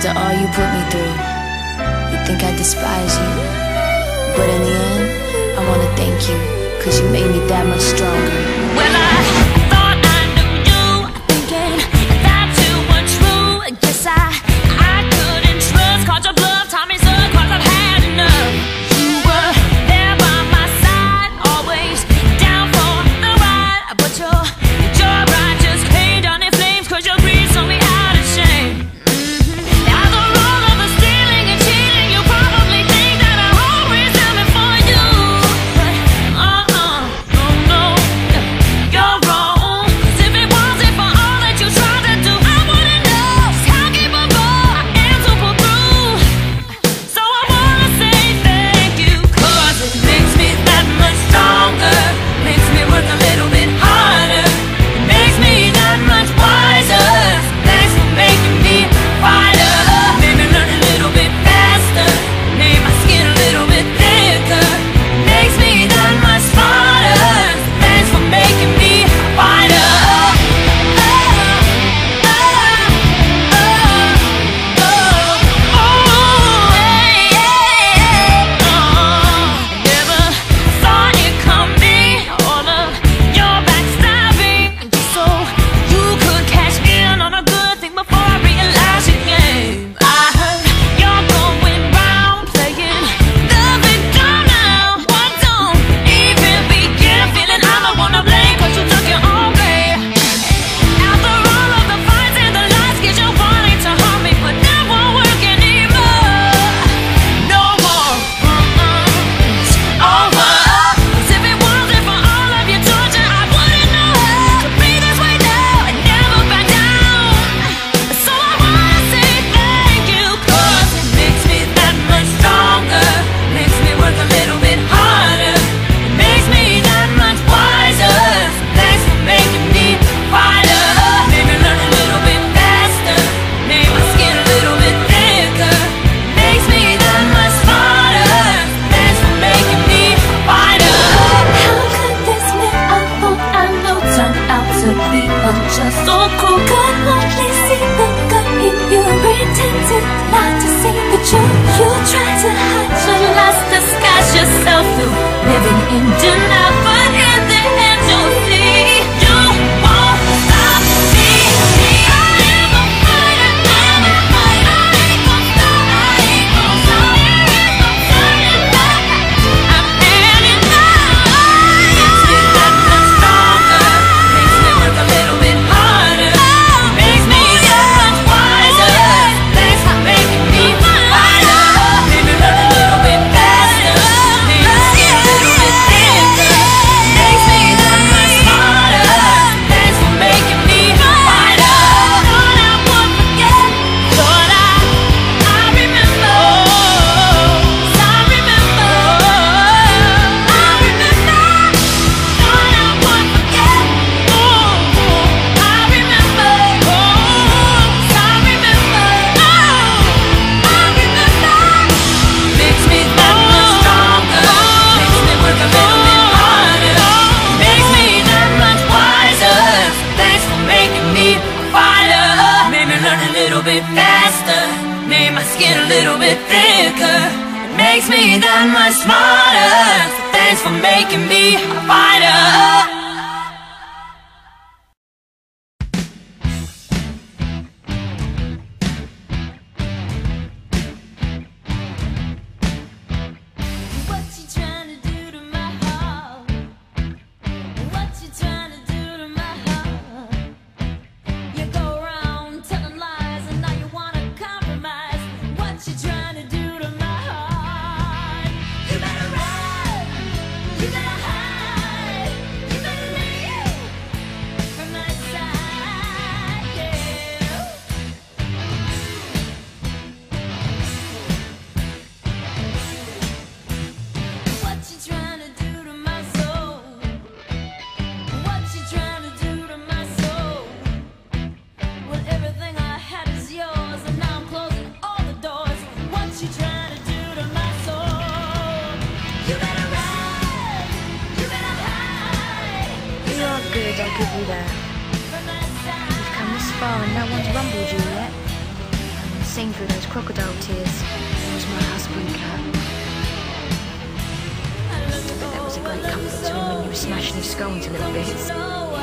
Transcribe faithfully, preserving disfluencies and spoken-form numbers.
After all you put me through, you think I despise you, but in the end, I wanna thank you, cause you made me that much stronger. Well, I thought I knew you, thinking that you were true. Guess I, I couldn't trust, caught your bluff, taught me so, cause I've had enough. You were there by my side, always down for the ride, but your, your ride just came down in flames, cause your greed saw me out of shame. Makes me that much smarter. Thanks for making me a fighter. Don't give you that. You've come this far and no one's rumbled you yet. I'm seen through those crocodile tears was my husband, Cat. I bet that was a great comfort to him when you were smashing his skull into little bits.